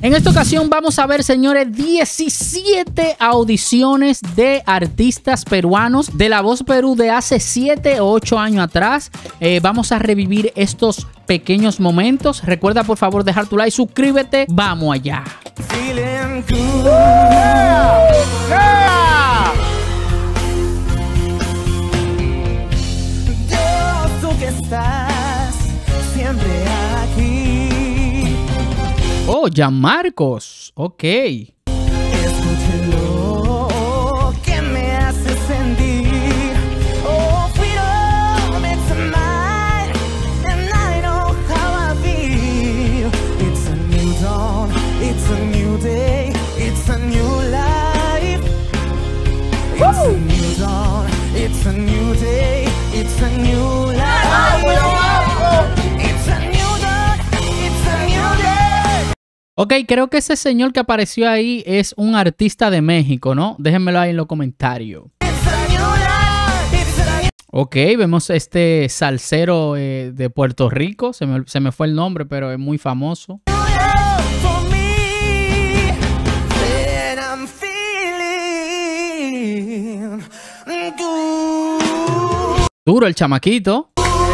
En esta ocasión vamos a ver, señores, 17 audiciones de artistas peruanos de La Voz Perú de hace 7 o 8 años atrás. Vamos a revivir estos pequeños momentos. Recuerda, por favor, dejar tu like, suscríbete. ¡Vamos allá! Dios, tú que estás siempre aquí. Oh, Gianmarcos. Ok. Escúchelo, que me hace sentir. Oh, freedom, it's mine, and I know how I feel. It's a new dawn, it's a new day, it's a new life. It's a new dawn, it's a new day, it's a new life. It's a new dawn, it's a new day. Ok, creo que ese señor que apareció ahí es un artista de México, ¿no? Déjenmelo ahí en los comentarios. Ok, vemos este salsero de Puerto Rico. Se me fue el nombre, pero es muy famoso. Duro el chamaquito.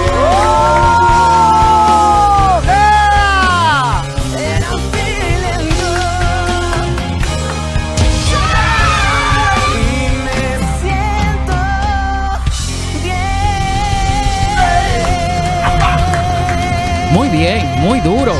Muy bien, muy duro.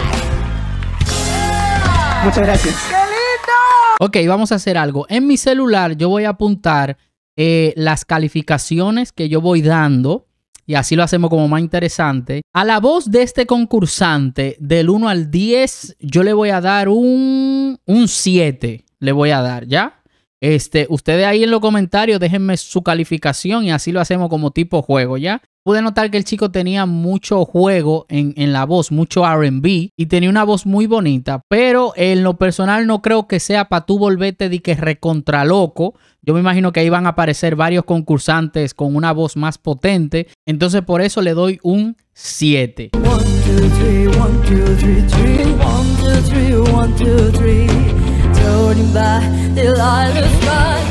Muchas gracias. Ok, vamos a hacer algo. En mi celular yo voy a apuntar las calificaciones que yo voy dando y así lo hacemos como más interesante. A la voz de este concursante del 1 al 10 yo le voy a dar un 7. Le voy a dar, ¿ya? Ustedes ahí en los comentarios déjenme su calificación y así lo hacemos como tipo juego, ¿ya? Pude notar que el chico tenía mucho juego en la voz, mucho R&B y tenía una voz muy bonita, pero en lo personal no creo que sea para tú volverte de que recontra loco. Yo me imagino que ahí van a aparecer varios concursantes con una voz más potente, entonces por eso le doy un 7. 1, 2, 3, 1, 2, 3, 3, 1, 2, 3, 1, 2, 3. Turning back till I lose my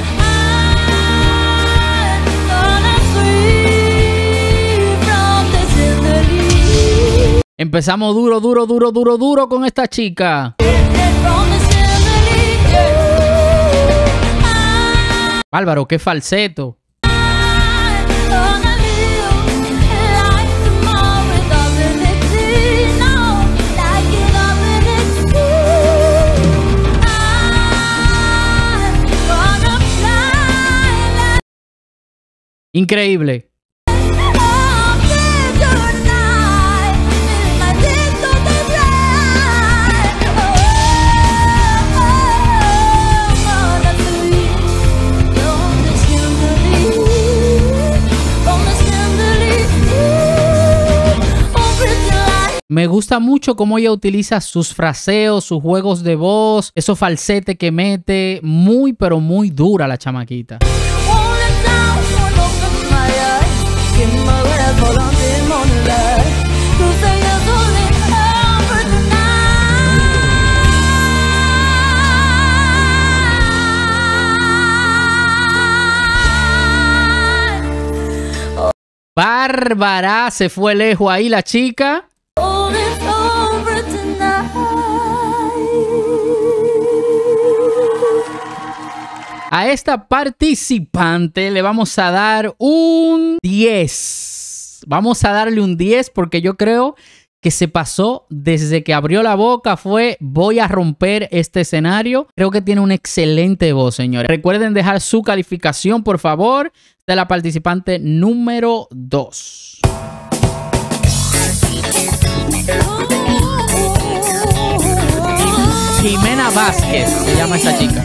mind. Gonna sleep from the chandelier. Empezamos duro con esta chica. From the chandelier. Bárbaro, qué falseto. Gonna live like tomorrow doesn't exist. No, like it doesn't exist. I'm gonna fly like Increíble. Me gusta mucho cómo ella utiliza sus fraseos, sus juegos de voz, esos falsetes que mete. Muy, pero muy dura la chamaquita. Bárbara, se fue lejos ahí la chica. A esta participante le vamos a dar un 10. Vamos a darle un 10 porque yo creo que se pasó desde que abrió la boca. Voy a romper este escenario. Creo que tiene una excelente voz, señores. Recuerden dejar su calificación, por favor. De la participante número 2. Jimena Vázquez se llama esta chica.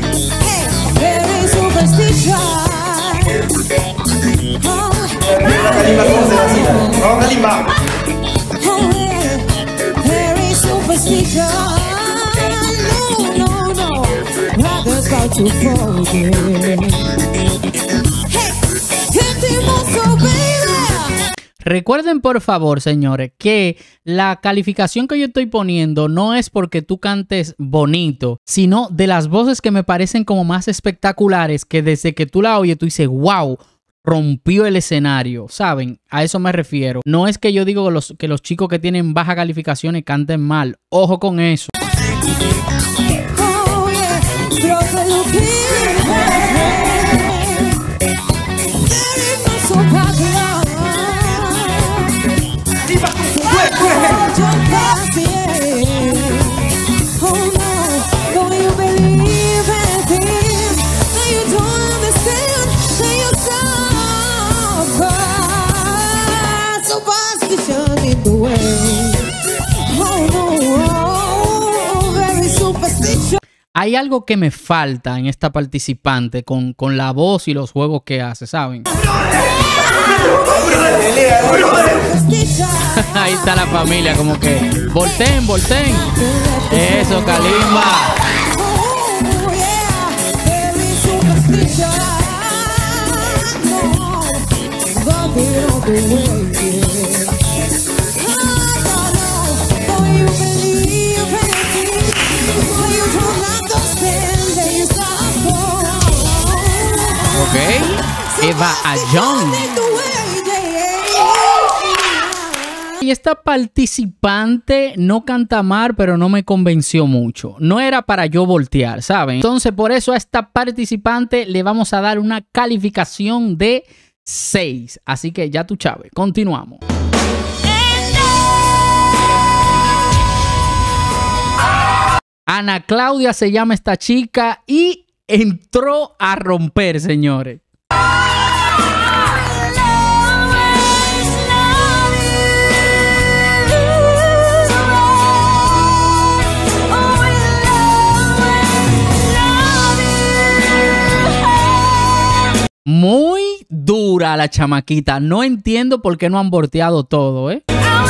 Recuerden, por favor, señores, que la calificación que yo estoy poniendo no es porque tú cantes bonito, sino de las voces que me parecen como más espectaculares, que desde que tú la oyes, tú dices, wow, rompió el escenario, ¿saben? A eso me refiero. No es que yo digo que los chicos que tienen baja calificaciones canten mal. Ojo con eso. Oh, yeah. Creo que lo Hay algo que me falta en esta participante con la voz y los juegos que hace, ¿saben? Ahí está la familia, como que volteen, volteen. Eso, Kalimba. Ok, Eva Ayón. Y esta participante no canta mal, pero no me convenció mucho. No era para yo voltear, ¿saben? Entonces, por eso a esta participante le vamos a dar una calificación de 6. Así que ya tú, Chávez, continuamos. Ana Claudia se llama esta chica y entró a romper, señores. Muy dura la chamaquita. No entiendo por qué no han volteado todo, ¿eh?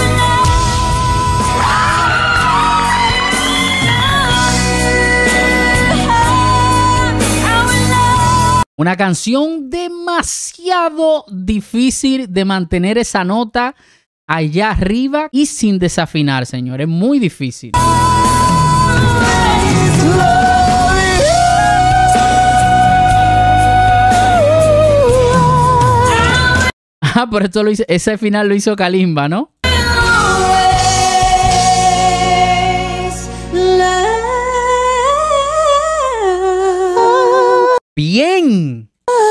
Una canción demasiado difícil de mantener esa nota allá arriba y sin desafinar, señores. Muy difícil. Ah, por esto lo hizo, ese final lo hizo Kalimba, ¿no? Bien.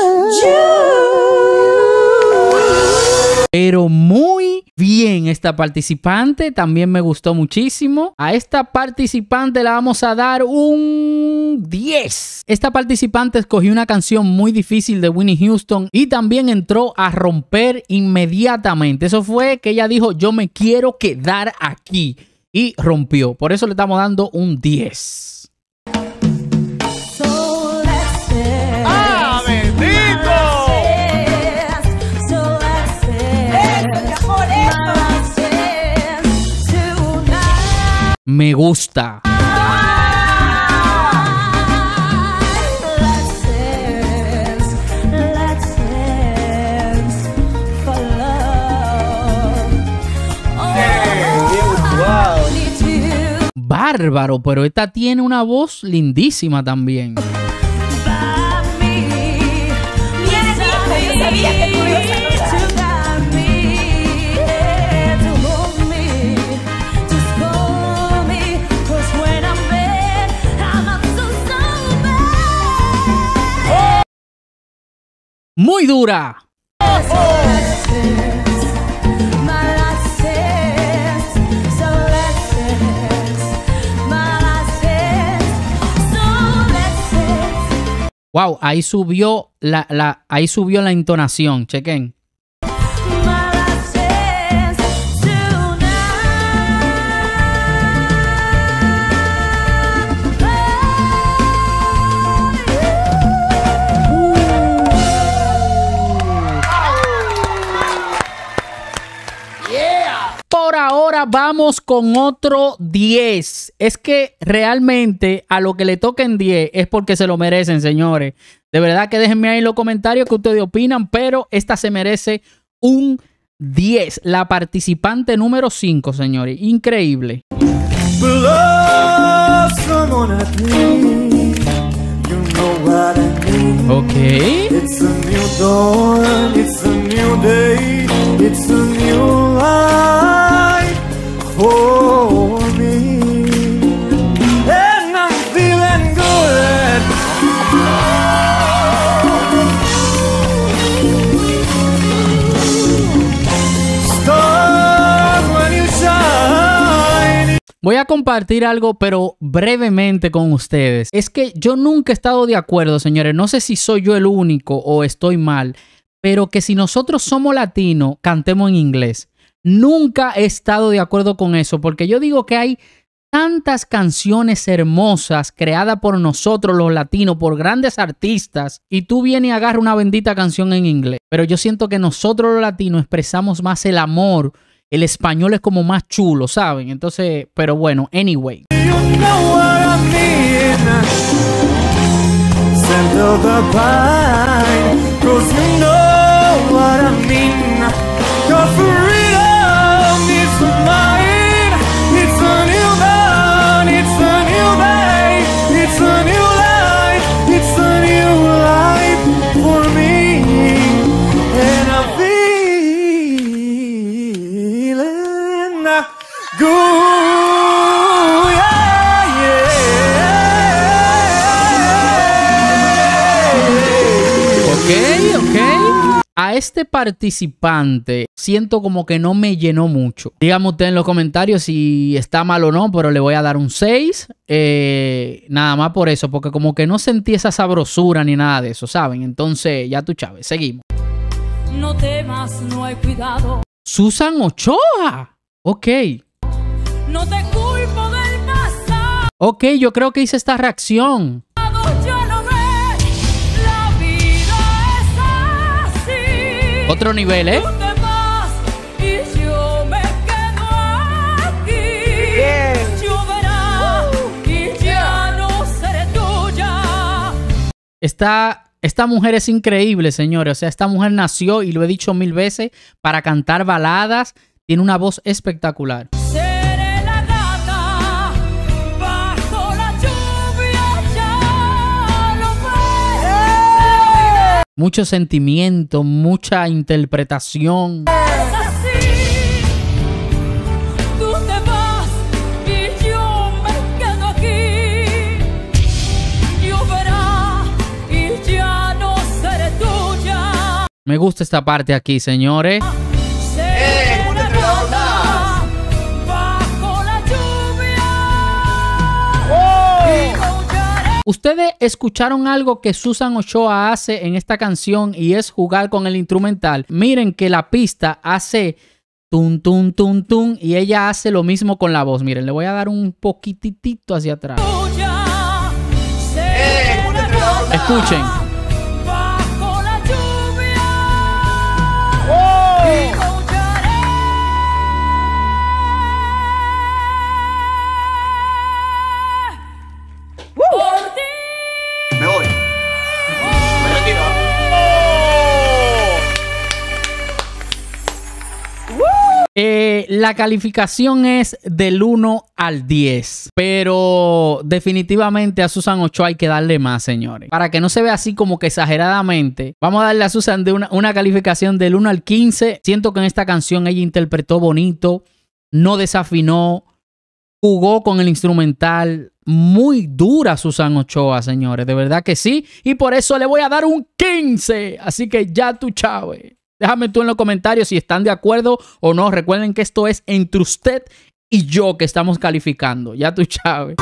Pero muy bien esta participante. También me gustó muchísimo. A esta participante le vamos a dar un 10. Esta participante escogió una canción muy difícil de Whitney Houston y también entró a romper inmediatamente. Eso fue que ella dijo, yo me quiero quedar aquí. Y rompió. Por eso le estamos dando un 10. Me gusta. Bárbaro, pero esta tiene una voz lindísima también. Muy dura. Wow, ahí subió la entonación, chequen. Por ahora vamos con otro 10. Es que realmente a lo que le toquen 10 es porque se lo merecen, señores. De verdad que déjenme ahí en los comentarios que ustedes opinan, pero esta se merece un 10. La participante número 5, señores. Increíble. Ok. It's a new dawn, it's a new day, it's a new life for me. And I'm feeling good. Stars when you shine. Voy a compartir algo, pero brevemente con ustedes. Es que yo nunca he estado de acuerdo, señores. No sé si soy yo el único o estoy mal, pero que si nosotros somos latinos, cantemos en inglés. Nunca he estado de acuerdo con eso, porque yo digo que hay tantas canciones hermosas creadas por nosotros los latinos, por grandes artistas, y tú vienes y agarras una bendita canción en inglés. Pero yo siento que nosotros los latinos expresamos más el amor. El español es como más chulo, ¿saben? Entonces, pero bueno, anyway. You know what I mean. Scent of the pine, 'cause you know what I mean. 'Cause freedom is mine. It's a new dawn, it's a new day, it's a new life, it's a new life for me. And I'm feeling good, yeah, yeah. Ok. A este participante siento como que no me llenó mucho. Díganme ustedes en los comentarios si está mal o no, pero le voy a dar un 6. Nada más por eso, porque como que no sentí esa sabrosura ni nada de eso, ¿saben? Entonces, ya tú, Chávez, seguimos. No temas, no hay cuidado. Susan Ochoa. Ok. No te culpo del pasado. Ok, yo creo que hice esta reacción. Ya lo ves. La vida es así. Otro nivel, ¿eh? Tú te vas y yo me quedo aquí. Lloverá y ya no seré tuya. Esta mujer es increíble, señores. O sea, esta mujer nació, y lo he dicho 1000 veces, para cantar baladas. Tiene una voz espectacular. Seré la gata bajo la lluvia, ya lo ves. Mucho sentimiento, mucha interpretación. Es así. Tú te vas y yo me quedo aquí. Lloverá y ya no seré tuya. Me gusta esta parte aquí, señores. Seré la gata bajo la lluvia. Y maullaré. Ustedes escucharon algo que Susan Ochoa hace en esta canción, y es jugar con el instrumental. Miren que la pista hace tun, tun, tun, tun, y ella hace lo mismo con la voz. Miren, le voy a dar un poquitito hacia atrás. Seré la gata Escuchen. bajo la lluvia. Y maullaré. Por ti. Me voy. Me retiro. La calificación es del 1 al 10, pero definitivamente a Susan Ochoa hay que darle más, señores. Para que no se vea así como que exageradamente, vamos a darle a Susan de una calificación del 1 al 15. Siento que en esta canción ella interpretó bonito, no desafinó, jugó con el instrumental. Muy dura Susan Ochoa, señores, de verdad que sí. Y por eso le voy a dar un 15. Así que ya tú, Chávez. Déjame tú en los comentarios si están de acuerdo o no. Recuerden que esto es entre usted y yo que estamos calificando. Ya tú, Chávez.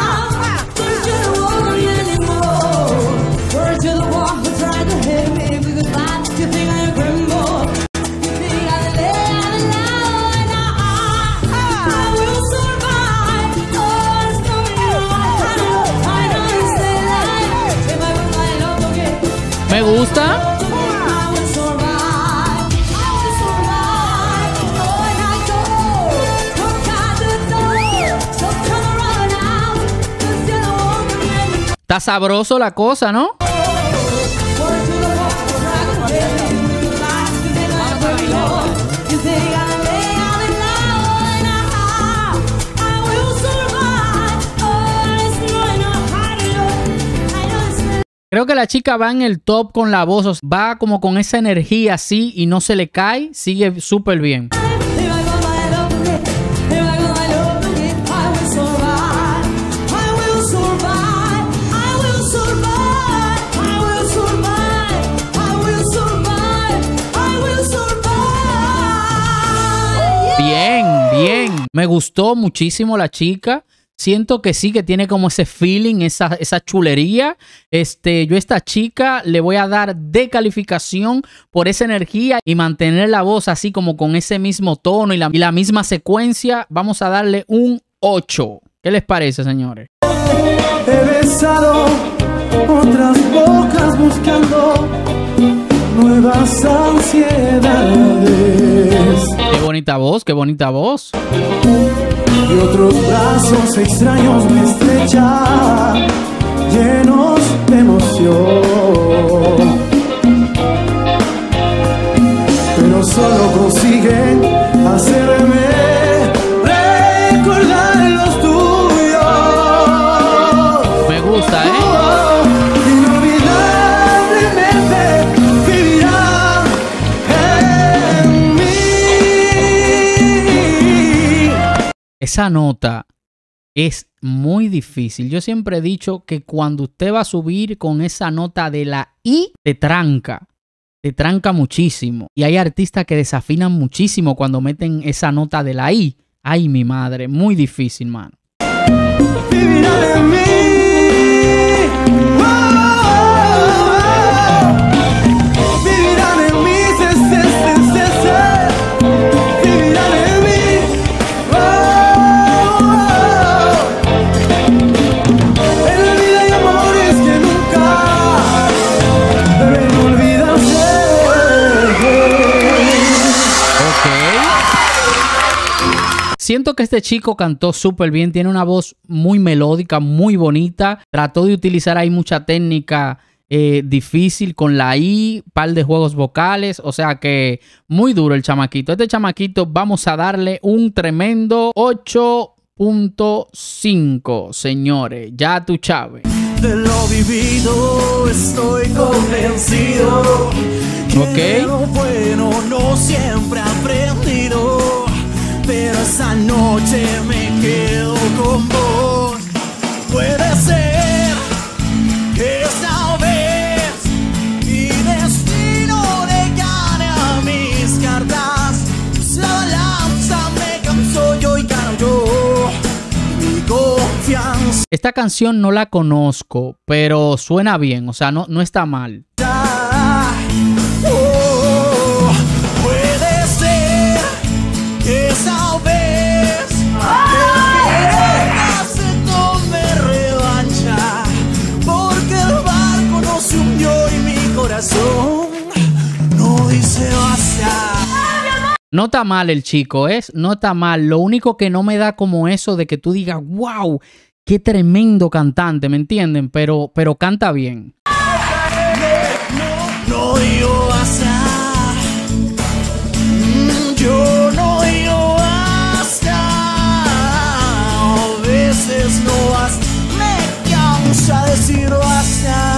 Me gusta. Está sabroso la cosa, ¿no? You think Creo que la chica va en el top con la voz, o sea, va como con esa energía así y no se le cae, sigue súper bien. Bien, bien. Me gustó muchísimo la chica. Siento que sí, que tiene como ese feeling, esa chulería. Yo a esta chica le voy a dar de calificación por esa energía y mantener la voz así como con ese mismo tono y la misma secuencia. Vamos a darle un 8. ¿Qué les parece, señores? He besado otras bocas buscando nuevas ansiedades. Qué bonita voz, qué bonita voz. Y otros brazos extraños me estrechan, llenos de emoción. Pero solo consiguen hacerme recordar los tuyos. Me gusta, ¿eh? Inolvidablemente vivirá en mí. Esa nota es muy difícil. Yo siempre he dicho que cuando usted va a subir con esa nota de la I, te tranca muchísimo. Y hay artistas que desafinan muchísimo cuando meten esa nota de la I. Ay, mi madre, muy difícil, mano. Vivirá en mí. Vivirán en mí, vivirán en mí. En la vida hay amores que nunca deben olvidarse. Ok. Siento que este chico cantó súper bien. Tiene una voz muy melódica, muy bonita. Trató de utilizar ahí mucha técnica difícil con la I, par de juegos vocales, o sea que muy duro el chamaquito. Este chamaquito vamos a darle un tremendo 8.5, señores. Ya tú, Chávez. De lo vivido estoy convencido. Ok. Que lo bueno no siempre he aprendido, pero esa noche me quedo con vos. Puede ser que esta vez mi destino le gane a mis cartas. La balanza me cansó yo y gano yo. Mi confianza. Esta canción no la conozco, pero suena bien, o sea, no está mal. Oh, puede ser que esa vez se tome revancha, porque el barco no se hundió y mi corazón no dice basta. No está mal el chico, no está mal. Lo único que no me da como eso de que tú digas, wow, qué tremendo cantante, ¿me entienden? Pero canta bien. No digo basta. Yo no digo basta. A veces no basta. Me cansa decir basta.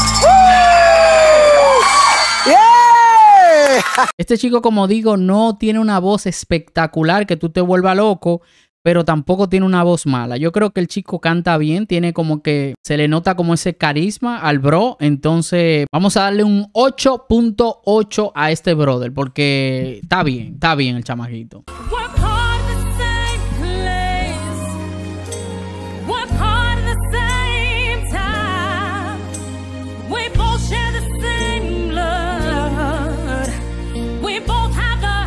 Este chico, como digo, no tiene una voz espectacular que tú te vuelvas loco, pero tampoco tiene una voz mala. Yo creo que el chico canta bien, tiene como que se le nota como ese carisma al bro. Entonces vamos a darle un 8.8 a este brother, porque está bien el chamaquito. Work hard the same place. Work hard the same time. We both share the same blood. We both have the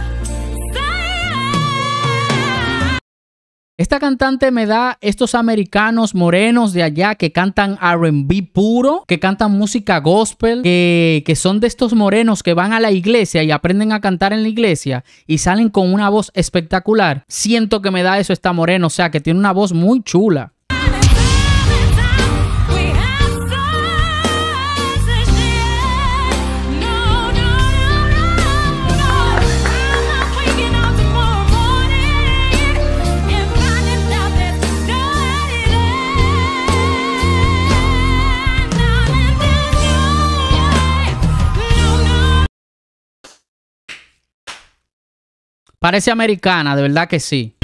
same. Esta cantante me da estos americanos morenos de allá que cantan R&B puro, que cantan música gospel, que son de estos morenos que van a la iglesia y aprenden a cantar en la iglesia y salen con una voz espectacular. Siento que me da eso esta morena, o sea que tiene una voz muy chula. Parece americana, de verdad que sí.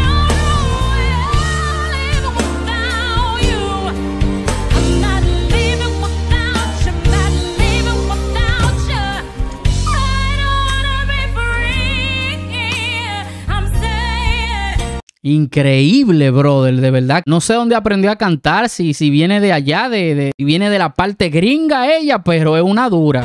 Increíble, brother, de verdad. No sé dónde aprendió a cantar, si viene de allá, si viene de la parte gringa ella, pero es una dura.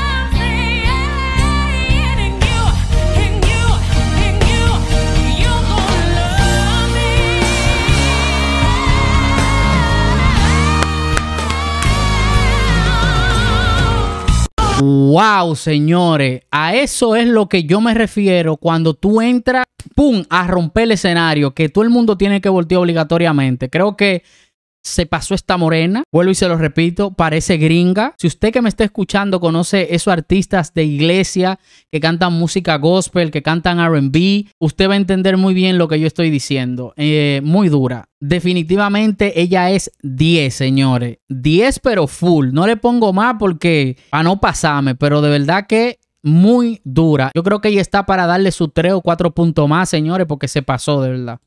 Wow, señores, a eso es lo que yo me refiero cuando tú entras, pum, a romper el escenario, que todo el mundo tiene que voltear obligatoriamente. Creo que se pasó esta morena, vuelvo y se lo repito, parece gringa. Si usted que me está escuchando conoce esos artistas de iglesia que cantan música gospel, que cantan R&B, usted va a entender muy bien lo que yo estoy diciendo. Muy dura. Definitivamente ella es 10, señores. 10 pero full. No le pongo más porque para no pasarme, pero de verdad que muy dura. Yo creo que ella está para darle sus 3 o 4 puntos más, señores, porque se pasó de verdad.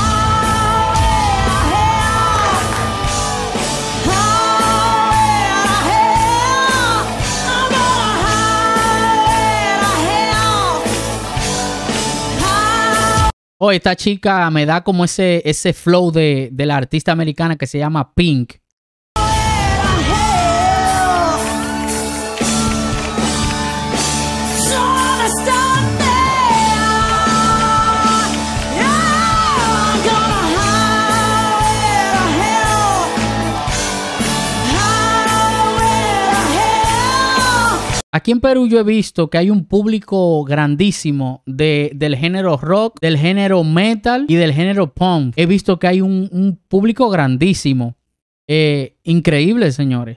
Oh, esta chica me da como ese flow de la artista americana que se llama Pink. Aquí en Perú yo he visto que hay un público grandísimo del género rock, del género metal y del género punk. He visto que hay un público grandísimo. Increíble, señores.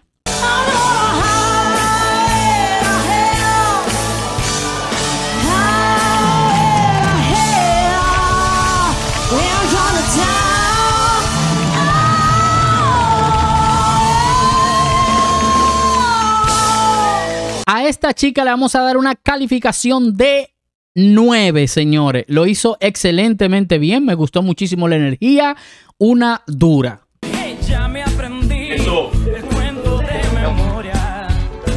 A esta chica le vamos a dar una calificación de 9, señores. Lo hizo excelentemente bien. Me gustó muchísimo la energía. Una dura. Ya me aprendí el cuento de memoria.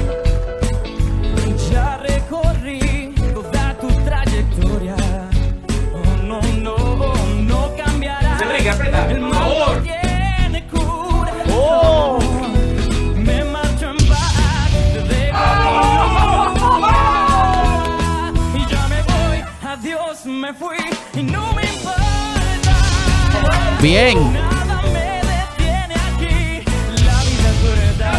Ya recorrí toda tu trayectoria. Oh, no, no, no cambiará. Enrique, aprenda, El por mal favor. no tiene cura. Oh. Me marcho en paz. Te dejo y ya me voy. Adiós, me fui y no me importa. Bien. Nada me detiene aquí. La vida es verdad.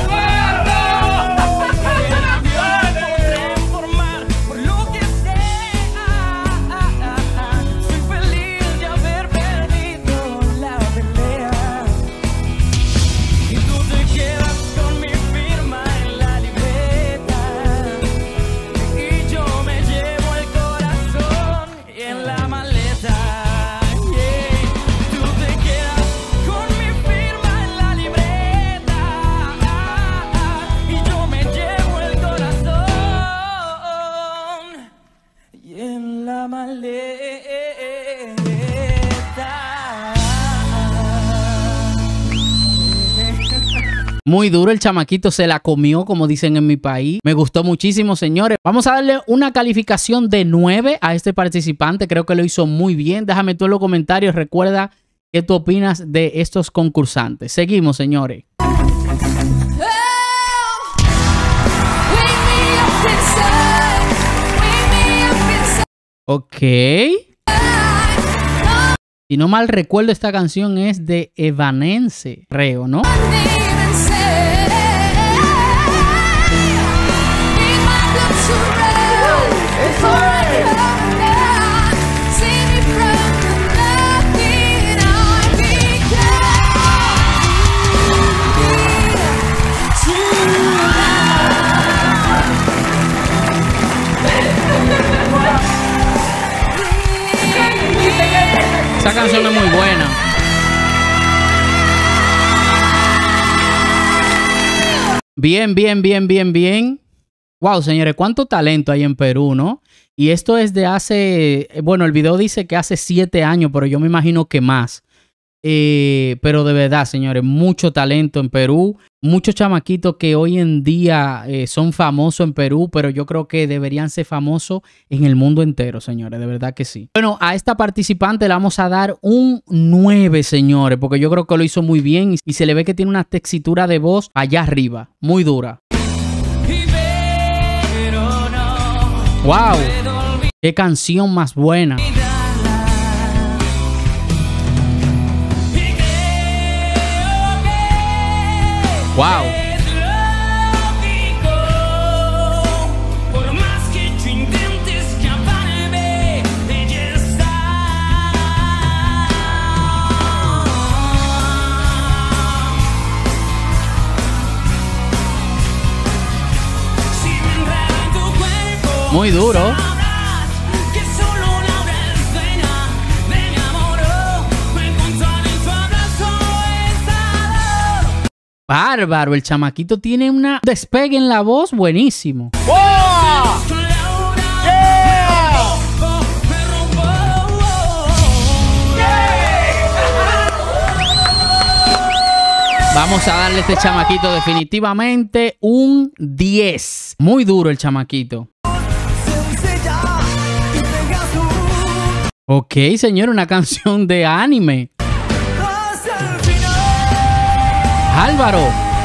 Transformar por lo que sea. Soy feliz de haber perdido la pelea. Y tú te quedas con mi firma en la libreta. Y yo me llevo el corazón en la maleta. Yeah. Tú te quedas con mi firma en la libreta. Y yo me llevo el corazón y en la maleta. Muy duro, el chamaquito se la comió, como dicen en mi país. Me gustó muchísimo, señores. Vamos a darle una calificación de 9 a este participante. Creo que lo hizo muy bien. Déjame tú en los comentarios. Recuerda qué tú opinas de estos concursantes. Seguimos, señores. Ok. Si no mal recuerdo, esta canción es de Evanescence, creo, ¿no? Esa canción es muy buena. Bien, bien, bien, bien, bien. Wow, señores, cuánto talento hay en Perú, ¿no? Y esto es de hace, bueno, el video dice que hace 7 años, pero yo me imagino que más. Pero de verdad, señores, mucho talento en Perú. Muchos chamaquitos que hoy en día son famosos en Perú, pero yo creo que deberían ser famosos en el mundo entero, señores. De verdad que sí. Bueno, a esta participante le vamos a dar un 9, señores, porque yo creo que lo hizo muy bien y se le ve que tiene una textura de voz allá arriba, muy dura. ¡Wow! ¡Qué canción más buena! ¡Wow! Por más que yo intente escaparme, ella está. Si me enredo en tu cuerpo, Muy duro. sabrás que solo una escena de mi amor me encontraré en tu abrazo esta dolor. Bárbaro, el chamaquito tiene un despegue en la voz buenísimo. Vamos a darle a este chamaquito definitivamente un 10. Muy duro el chamaquito. Ok, señor, una canción de anime. Álvaro.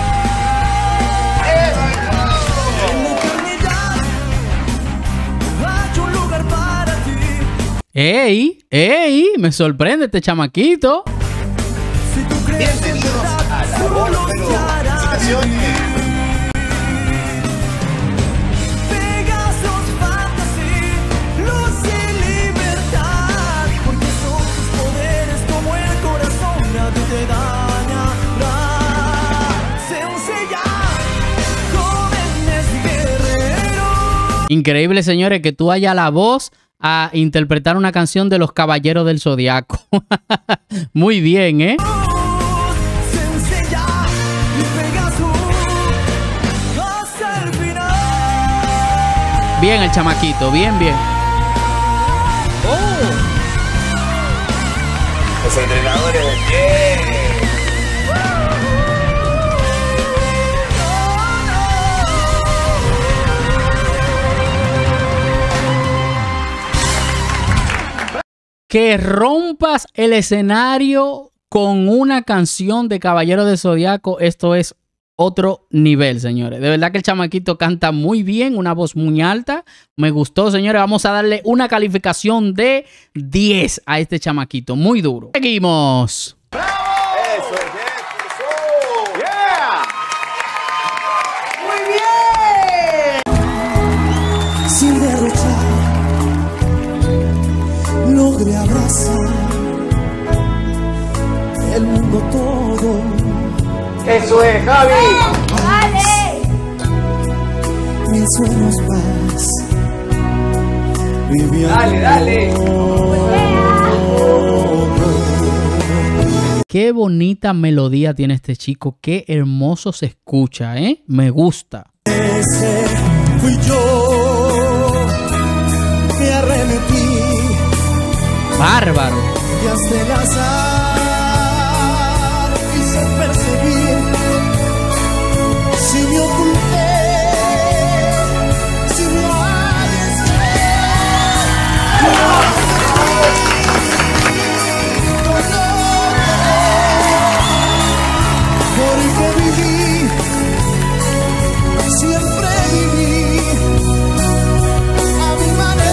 ¡Ey! ¡Ey! Me sorprende este chamaquito. Bienvenidos a La Voz Perú. Felicitaciones. Pegasus Fantasy, luz y libertad, porque son tus poderes como el corazón, nadie te dañará. Sencilla, jóvenes guerreros. Increíble, señores, que tú hayas la voz a interpretar una canción de los Caballeros del Zodiaco. Muy bien, ¿eh? Sencilla y Pegasus hasta el final. Bien el chamaquito, bien, bien. Los entrenadores de pie. Que rompas el escenario con una canción de Caballero del Zodiaco, esto es otro nivel, señores. De verdad que el chamaquito canta muy bien, una voz muy alta. Me gustó, señores. Vamos a darle una calificación de 10 a este chamaquito. Muy duro. Seguimos. Eso, eso. Yeah. Sin derrochar, logré abrazar el mundo todo. Eso es, Javi. Mis sueños más. Dale, dale. Qué bonita melodía tiene este chico. Qué hermoso se escucha, ¿eh? Me gusta. Ese fui yo. Me arremetí. Bárbaro. Y hasta el azar quise perseguir. Si me oculté, si me arriesgué, porque viví, siempre viví a mi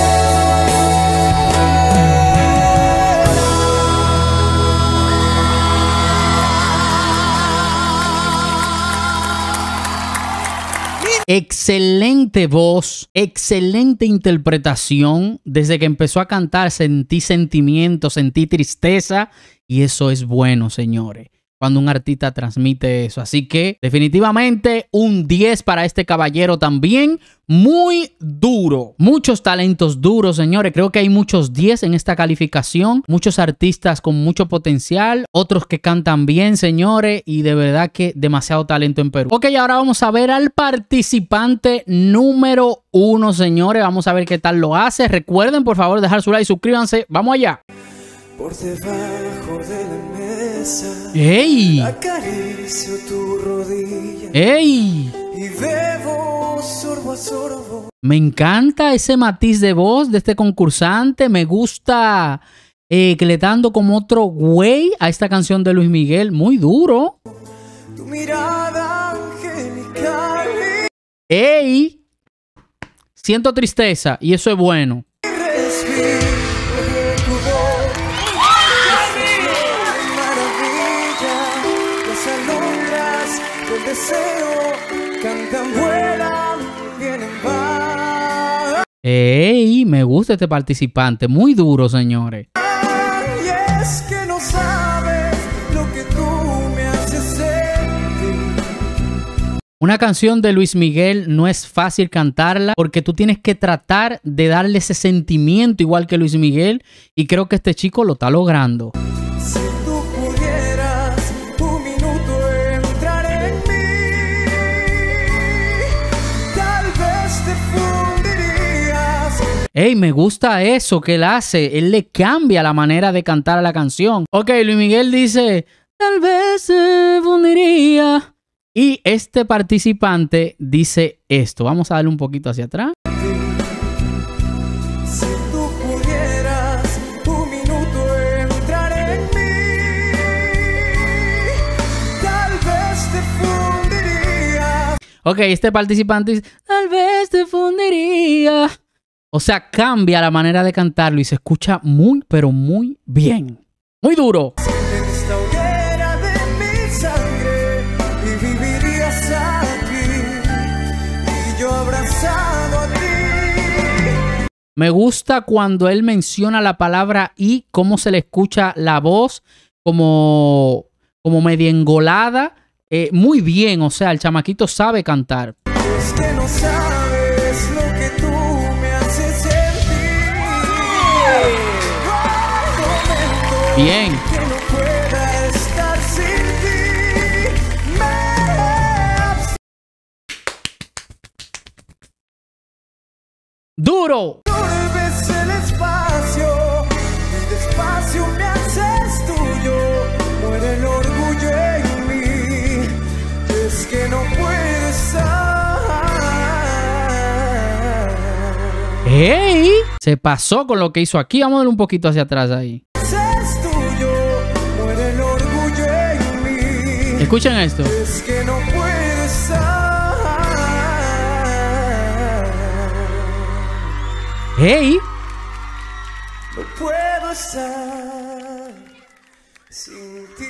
Excelente voz, excelente interpretación. Desde que empezó a cantar sentí sentimiento, sentí tristeza y eso es bueno, señores. cuando un artista transmite eso. Así que definitivamente un 10 para este caballero también. Muy duro. Muchos talentos duros, señores. Creo que hay muchos 10 en esta calificación. Muchos artistas con mucho potencial. Otros que cantan bien, señores. Y de verdad que demasiado talento en Perú. Ok, ahora vamos a ver al participante número 1, señores. Vamos a ver qué tal lo hace. Recuerden, por favor, dejar su like y suscríbanse. Vamos allá. Por debajo de la mesa ¡Ey! acaricio tu rodilla ¡Ey! y bebo sorbo a sorbo. Me encanta ese matiz de voz de este concursante. Me gusta que le está dando como otro güey a esta canción de Luis Miguel. Muy duro. Tu mirada angelical ¡Ey! Siento tristeza y eso es bueno. y respiro de tu voz. Maravilla, las alondras del deseo cantan, vuelan, vienen, van. ¡Ey! Me gusta este participante. Muy duro, señores. Y es que no sabes lo que tú me haces sentir. Una canción de Luis Miguel no es fácil cantarla porque tú tienes que tratar de darle ese sentimiento igual que Luis Miguel y creo que este chico lo está logrando. Si tú pudieras un minuto entrar en mí, tal vez te fundirías. ¡Ey! Me gusta eso que él hace. Él le cambia la manera de cantar a la canción. Ok, Luis Miguel dice, tal vez se fundiría. Y este participante dice esto. Vamos a darle un poquito hacia atrás. Si tú pudieras un minuto entrar en mí, tal vez te fundirías. Ok, este participante dice, tal vez te fundiría. O sea, cambia la manera de cantarlo y se escucha muy, pero muy bien. Muy duro. En esta hoguera de mi sangre y vivirías aquí y yo abrazado a ti. Me gusta cuando él menciona la palabra y cómo se le escucha la voz como media engolada. Muy bien, o sea, el chamaquito sabe cantar. Es que no sabes lo que tú me haces sentir. Momento Bien. que no pueda estar sin ti. Me ¡Duro! absorbes el espacio y despacio me haces tuyo. Muere el orgullo en mí. Es que no puedo estar. ¡Ey! Se pasó con lo que hizo aquí. Vamos a darle un poquito hacia atrás ahí. Es tuyo, muere el orgullo en mí. Escuchen esto. Es que no puedo estar. ¡Ey! No puedo estar sin ti.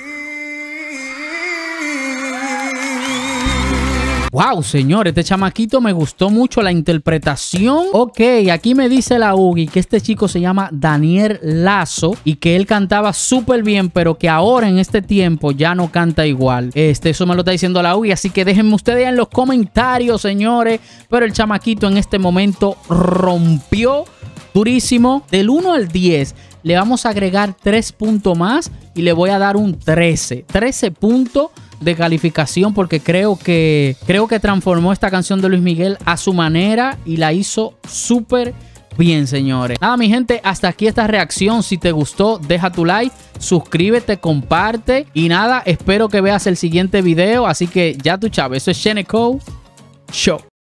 ¡Wow, señor! Este chamaquito me gustó mucho la interpretación. Ok, aquí me dice la Ugi que este chico se llama Daniel Lazo y que él cantaba súper bien, pero que ahora en este tiempo ya no canta igual. Eso me lo está diciendo la Ugi, así que déjenme ustedes en los comentarios, señores. Pero el chamaquito en este momento rompió durísimo. Del 1 al 10 le vamos a agregar 3 puntos más y le voy a dar un 13. 13 puntos de calificación porque creo que transformó esta canción de Luis Miguel a su manera y la hizo súper bien, señores. Nada, mi gente, hasta aquí esta reacción. Si te gustó, deja tu like, suscríbete, comparte y nada, espero que veas el siguiente video. Así que ya tú sabes, eso es Sheneco Show.